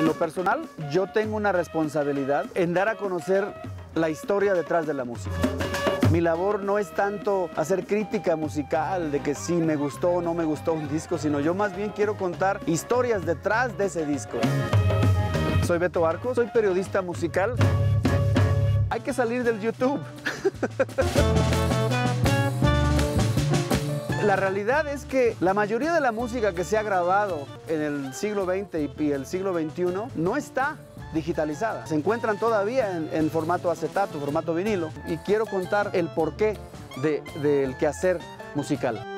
En lo personal, yo tengo una responsabilidad en dar a conocer la historia detrás de la música. Mi labor no es tanto hacer crítica musical de que si me gustó o no me gustó un disco, sino yo más bien quiero contar historias detrás de ese disco. Soy Beto Arcos, soy periodista musical. Hay que salir del YouTube. La realidad es que la mayoría de la música que se ha grabado en el siglo XX y el siglo XXI no está digitalizada. Se encuentran todavía en formato acetato, formato vinilo, y quiero contar el porqué del quehacer musical.